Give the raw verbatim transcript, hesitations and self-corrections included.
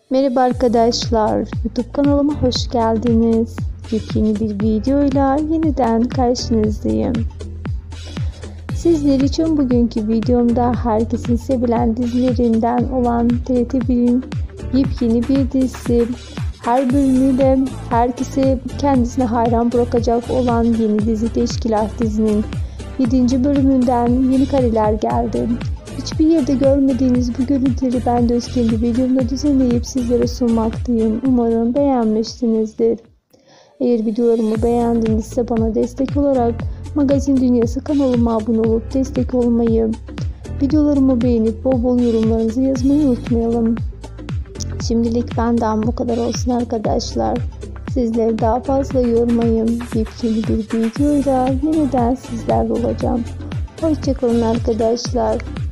Merhaba arkadaşlar, YouTube kanalıma hoş geldiniz. Yepyeni bir videoyla yeniden karşınızdayım. Sizler için bugünkü videomda herkesin sevilen dizilerinden olan T R T bir'in yepyeni bir dizisi, her bölümüyle herkese kendisine hayran bırakacak olan yeni dizi Teşkilat dizinin yedinci bölümünden yeni kareler geldi. Hiçbir yerde görmediğiniz bu görüntüleri ben de öz kendi videomda düzenleyip sizlere sunmaktayım. Umarım beğenmişsinizdir. Eğer videolarımı beğendinizse bana destek olarak Magazin Dünyası kanalıma abone olup destek olmayı, videolarımı beğenip bol bol yorumlarınızı yazmayı unutmayalım. Şimdilik benden bu kadar olsun arkadaşlar. Sizleri daha fazla yormayın. Yepyeni bir videoyla yeniden sizlerle olacağım. Hoşçakalın arkadaşlar.